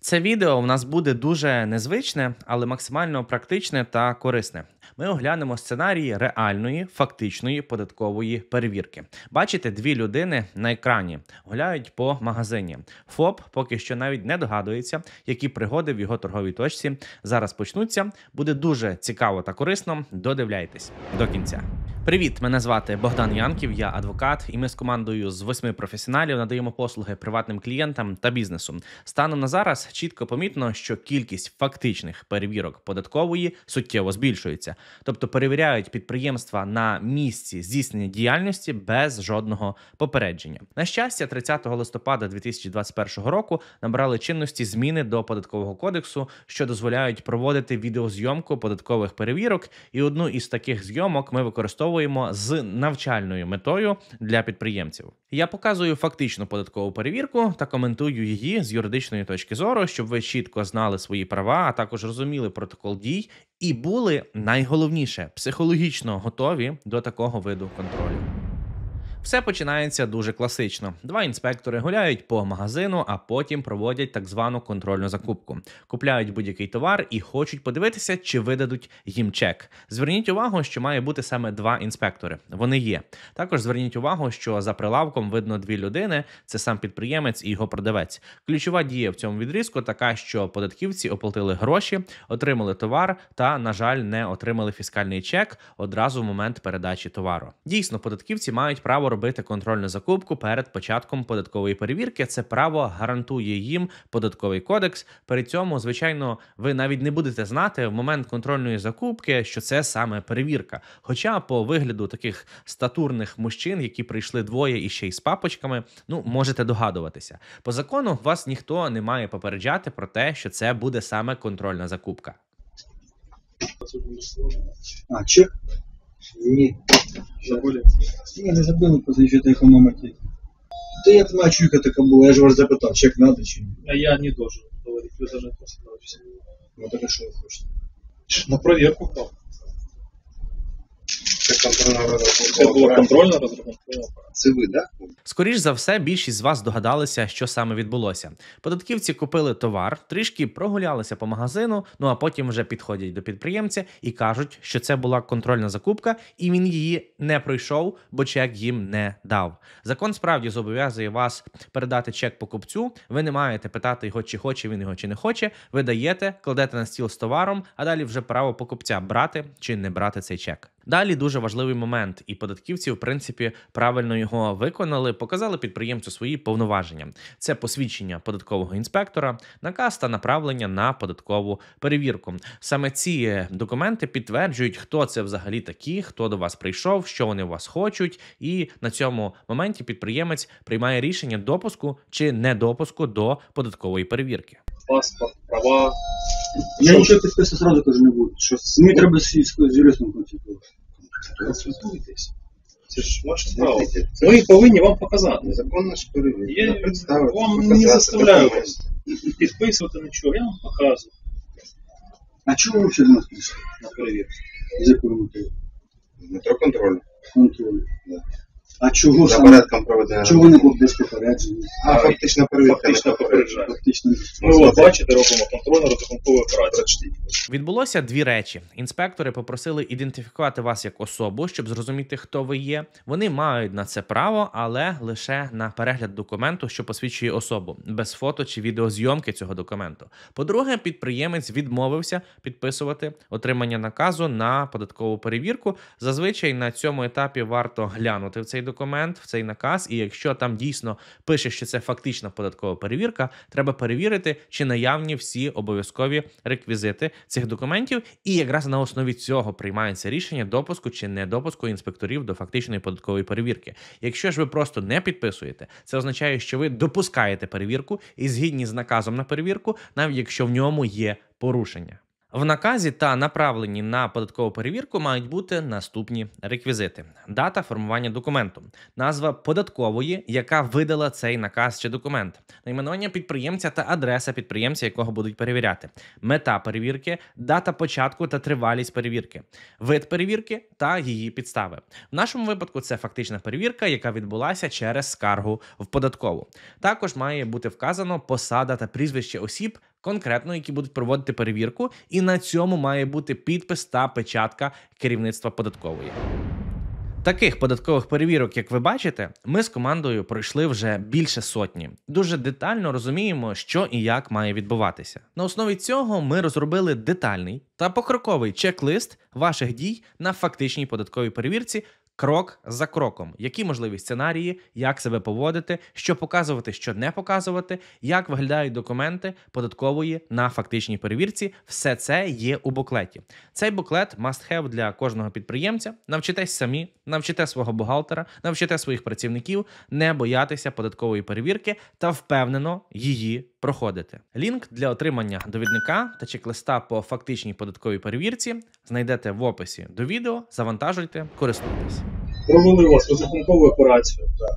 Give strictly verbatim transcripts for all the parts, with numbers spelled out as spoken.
Це відео у нас буде дуже незвичне, але максимально практичне та корисне. Ми оглянемо сценарії реальної, фактичної податкової перевірки. Бачите, дві людини на екрані гуляють по магазині. ФОП поки що навіть не догадується, які пригоди в його торговій точці зараз почнуться. Буде дуже цікаво та корисно. Додивляйтесь до кінця. Привіт, мене звати Богдан Янків, я адвокат, і ми з командою з восьми професіоналів надаємо послуги приватним клієнтам та бізнесу. Станом на зараз чітко помітно, що кількість фактичних перевірок податкової суттєво збільшується. Тобто перевіряють підприємства на місці здійснення діяльності без жодного попередження. На щастя, тридцятого листопада дві тисячі двадцять першого року набрали чинності зміни до Податкового кодексу, що дозволяють проводити відеозйомку податкових перевірок, і одну із таких зйомок ми використовуємо з навчальною метою для підприємців. Я показую фактичну податкову перевірку та коментую її з юридичної точки зору, щоб ви чітко знали свої права, а також розуміли протокол дій і були, найголовніше, психологічно готові до такого виду контролю. Все починається дуже класично. Два інспектори гуляють по магазину, а потім проводять так звану контрольну закупку. Купляють будь-який товар і хочуть подивитися, чи видадуть їм чек. Зверніть увагу, що має бути саме два інспектори. Вони є. Також зверніть увагу, що за прилавком видно дві людини – це сам підприємець і його продавець. Ключова дія в цьому відрізку така, що податківці оплатили гроші, отримали товар та, на жаль, не отримали фіскальний чек одразу в момент передачі товару. Дійсно, податківці мають право робити контрольну закупку перед початком податкової перевірки. Це право гарантує їм Податковий кодекс. При цьому, звичайно, ви навіть не будете знати в момент контрольної закупки, що це саме перевірка. Хоча по вигляду таких статурних мужчин, які прийшли двоє і ще й з папочками, ну, можете догадуватися. По закону вас ніхто не має попереджати про те, що це буде саме контрольна закупка. А, чек? Ні. Забули? Ні, не забули, позичити економики. Та я знаю, чуйка така була, я ж вас запитав, чек надо чи ні? А я не должен говорить, вы должны просто говорить все. Ну так а що ви хочете? На проверку клал. Це контрольна Це було контрольно розрахунково. Це ви, так? Да? Скоріш за все, більшість з вас догадалися, що саме відбулося. Податківці купили товар, трішки прогулялися по магазину, ну а потім вже підходять до підприємця і кажуть, що це була контрольна закупка, і він її не пройшов, бо чек їм не дав. Закон справді зобов'язує вас передати чек покупцю, ви не маєте питати його, чи хоче він його, чи не хоче, ви даєте, кладете на стіл з товаром, а далі вже право покупця брати чи не брати цей чек. Далі дуже важливий момент, і податківці, в принципі, правильно його виконали, показали підприємцю свої повноваження. Це посвідчення податкового інспектора, наказ та направлення на податкову перевірку. Саме ці документи підтверджують, хто це взагалі такі, хто до вас прийшов, що вони у вас хочуть, і на цьому моменті підприємець приймає рішення допуску чи недопуску до податкової перевірки. Паспорт, права. Я нічого підписати сразу кажу не буду. Що мені треба з, з юристом консультувати. Консультуйтесь. Це ж ваша справа. Ми повинні вам показати. Законно ж перевірка. Я представити, вам показати, не заставляю документи. вас підписувати нічого, я вам показую А чому ви взагалі до нас прийшли? на перевірку. З якою метою? Метро контролю. Контролю. Да. А чого За саме? порядком проведення. Чого не було без попередження? А фактична перевірка. Фактично не попереджена. попереджає. Фактично. Ми от бачите, робимо контрольно розрахункову операцію. Відбулося дві речі. Інспектори попросили ідентифікувати вас як особу, щоб зрозуміти, хто ви є. Вони мають на це право, але лише на перегляд документу, що посвідчує особу, без фото чи відеозйомки цього документу. По-друге, підприємець відмовився підписувати отримання наказу на податкову перевірку. Зазвичай на цьому етапі варто глянути в цей документ, в цей наказ, і якщо там дійсно пише, що це фактична податкова перевірка, треба перевірити, чи наявні всі обов'язкові реквізити цих документів, і якраз на основі цього приймається рішення допуску чи недопуску інспекторів до фактичної податкової перевірки. Якщо ж ви просто не підписуєте, це означає, що ви допускаєте перевірку і згідні з наказом на перевірку, навіть якщо в ньому є порушення. В наказі та направленні на податкову перевірку мають бути наступні реквізити. Дата формування документу, назва податкової, яка видала цей наказ чи документ, найменування підприємця та адреса підприємця, якого будуть перевіряти, мета перевірки, дата початку та тривалість перевірки, вид перевірки та її підстави. В нашому випадку це фактична перевірка, яка відбулася через скаргу в податкову. Також має бути вказано посада та прізвище осіб, конкретно, які будуть проводити перевірку, і на цьому має бути підпис та печатка керівництва податкової. Таких податкових перевірок, як ви бачите, ми з командою пройшли вже більше сотні. Дуже детально розуміємо, що і як має відбуватися. На основі цього ми розробили детальний та покроковий чек-лист ваших дій на фактичній податковій перевірці крок за кроком. Які можливі сценарії, як себе поводити, що показувати, що не показувати, як виглядають документи податкової на фактичній перевірці. Все це є у буклеті. Цей буклет must have для кожного підприємця. Навчитесь самі, навчите свого бухгалтера, навчите своїх працівників не боятися податкової перевірки та впевнено її проходити. Лінк для отримання довідника та чек-листа по фактичній податковій перевірці знайдете в описі до відео. Завантажуйте, користуйтесь. Провели у вас розрахункову операцію, так.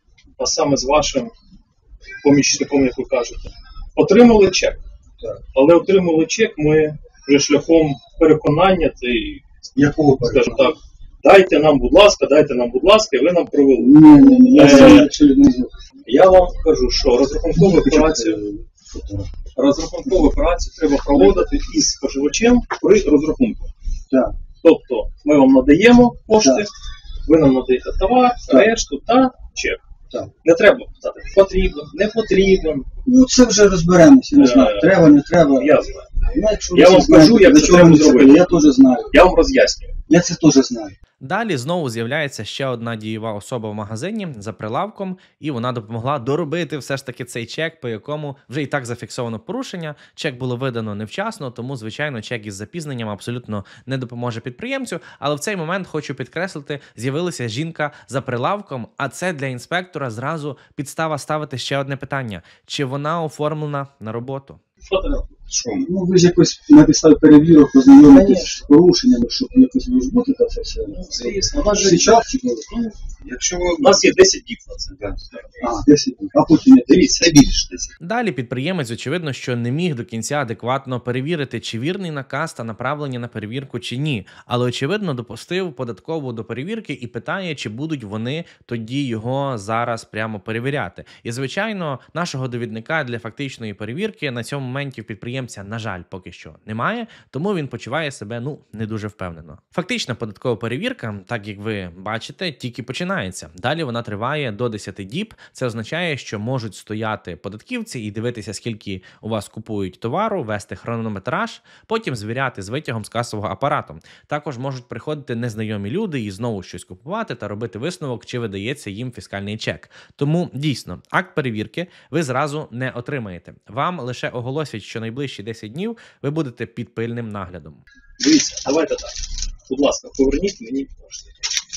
А саме з вашим помічником, як ви кажете. Отримали чек. Так. Але отримали чек ми вже шляхом переконання та й, Якого скажімо так, дайте нам, будь ласка, дайте нам, будь ласка, і ви нам провели. Ні, ні, ні, я Е, сам абсолютно не знаю. Я вам кажу, що розрахункову операцію, розрахункову операцію треба проводити із споживачем при розрахунку. Так. Тобто ми вам надаємо кошти, Так. ви нам надаєте товар, Так. решту та чек. Так. Не треба питати, потрібен, не потрібен. Ну це вже розберемося, не знаю. Е, Треба, не треба. Я знаю. Ну, якщо Я ви вам знаєте, скажу, як для це чого треба ви це зробити. робите, Я теж знаю. Я вам роз'яснюю. Я це теж знаю. Далі знову з'являється ще одна дієва особа в магазині за прилавком, і вона допомогла доробити все ж таки цей чек, по якому вже і так зафіксовано порушення. Чек було видано невчасно, тому, звичайно, чек із запізненням абсолютно не допоможе підприємцю. Але в цей момент, хочу підкреслити, з'явилася жінка за прилавком, а це для інспектора зразу підстава ставити ще одне питання. Чи вона оформлена на роботу? Фотографію. Що? Ну ви ж якось на підставі перевірок познайомитесь з порушеннями, щоб якось розбути це все. Звісно, у нас же Зараз чи коли? ну, Якщо ви... у нас є десять діб на це. Да. А, десять днів. А потім я Дивіться, Це більше десять. Далі підприємець, очевидно, що не міг до кінця адекватно перевірити, чи вірний наказ та направлення на перевірку, чи ні. Але, очевидно, допустив податкову до перевірки і питає, чи будуть вони тоді його зараз прямо перевіряти. І, звичайно, нашого довідника для фактичної перевірки на цьому моменті в підприємця, на жаль, поки що немає, тому він почуває себе, ну, не дуже впевнено. Фактична податкова перевірка, так як ви бачите, тільки починається. Далі вона триває до десяти діб. Це означає, що можуть стояти податківці і дивитися, скільки у вас купують товару, вести хронометраж, потім звіряти з витягом з касового апарату. Також можуть приходити незнайомі люди і знову щось купувати та робити висновок, чи видається їм фіскальний чек. Тому, дійсно, акт перевірки ви зразу не отримаєте. Вам лише оголосять, що найближчі десять днів ви будете під пильним наглядом. Дивіться, давайте так. Будь ласка, поверніть мені кошти.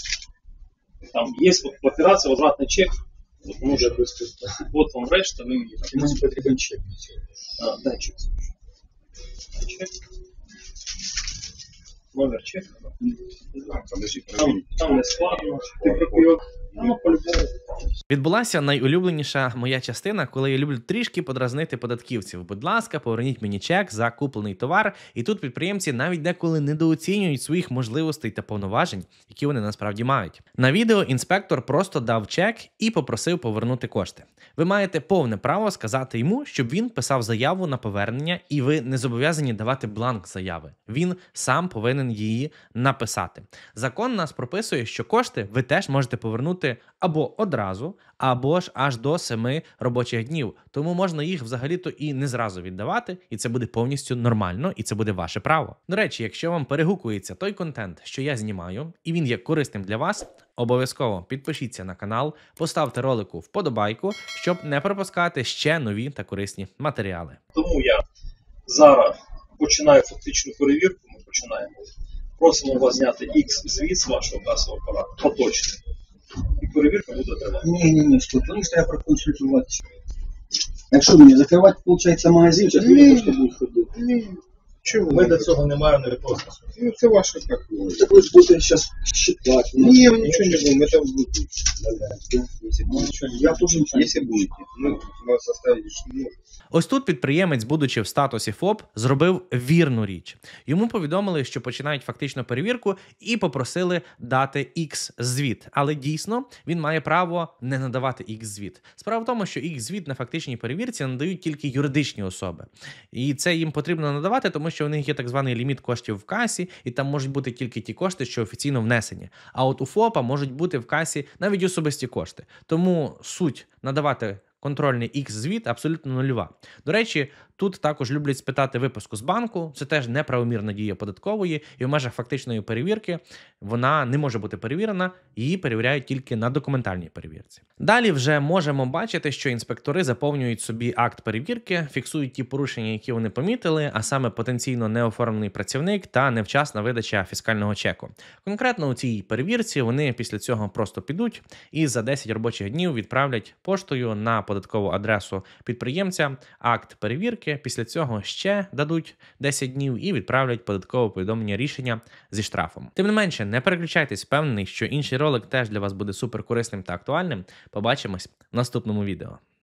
Там є операція возвратний чек. От, може, от вам решта, ви мені так. мені потрібен чек. А, дай чек. Чек. Номер чека. Так, подожди, Там, перевіріть. там не складно. Ти прокурор. Ну, по-любому. Відбулася найулюбленіша моя частина, коли я люблю трішки подразнити податківців. Будь ласка, поверніть мені чек за куплений товар. І тут підприємці навіть деколи недооцінюють своїх можливостей та повноважень, які вони насправді мають. На відео інспектор просто дав чек і попросив повернути кошти. Ви маєте повне право сказати йому, щоб він писав заяву на повернення, і ви не зобов'язані давати бланк заяви. Він сам повинен її написати. Закон нас прописує, що кошти ви теж можете повернути або одразу, або ж аж до семи робочих днів. Тому можна їх взагалі-то і не зразу віддавати, і це буде повністю нормально, і це буде ваше право. До речі, якщо вам перегукується той контент, що я знімаю, і він є корисним для вас, обов'язково підпишіться на канал, поставте ролику вподобайку, щоб не пропускати ще нові та корисні матеріали. Тому я зараз починаю фактичну перевірку, ми починаємо. Просимо вас зняти X звіт з вашого касового апарату, поточний. І перевірка буде тривати. Ні, ні, ні, стоп, тому що я проконсультуватися. Якщо мені закривати, виходить, магазин, чи люди просто будуть ходити? Ні. Чого? Ми до цього не маємо відносини. Ну, це ваше так. Так ви ж будете зараз считати. Не, мы ничего не будем, это будет. Если будете. Я тоже ничего не Если будете. Ну, у вас составить, ну, Ось тут підприємець, будучи в статусі ФОП, зробив вірну річ. Йому повідомили, що починають фактичну перевірку і попросили дати X-звіт. Але дійсно він має право не надавати X-звіт. Справа в тому, що X-звіт на фактичній перевірці надають тільки юридичні особи. І це їм потрібно надавати, тому що у них є так званий ліміт коштів в касі, і там можуть бути тільки ті кошти, що офіційно внесені. А от у ФОПа можуть бути в касі навіть особисті кошти. Тому суть надавати контрольний X-звіт абсолютно нульова. До речі, тут також люблять спитати виписку з банку. Це теж неправомірна дія податкової, і в межах фактичної перевірки вона не може бути перевірена, її перевіряють тільки на документальній перевірці. Далі вже можемо бачити, що інспектори заповнюють собі акт перевірки, фіксують ті порушення, які вони помітили, а саме потенційно неоформлений працівник та невчасна видача фіскального чеку. Конкретно у цій перевірці вони після цього просто підуть і за десять робочих днів відправлять поштою на податкову адресу підприємця акт перевірки, після цього ще дадуть десять днів і відправлять податкове повідомлення рішення зі штрафом. Тим не менше, не переключайтесь, впевнений, що інший ролик теж для вас буде суперкорисним та актуальним. Побачимось в наступному відео.